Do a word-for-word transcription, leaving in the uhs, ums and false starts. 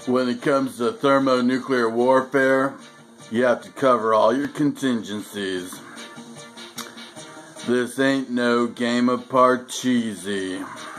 When it comes to thermonuclear warfare, you have to cover all your contingencies. This ain't no game of Parcheesi.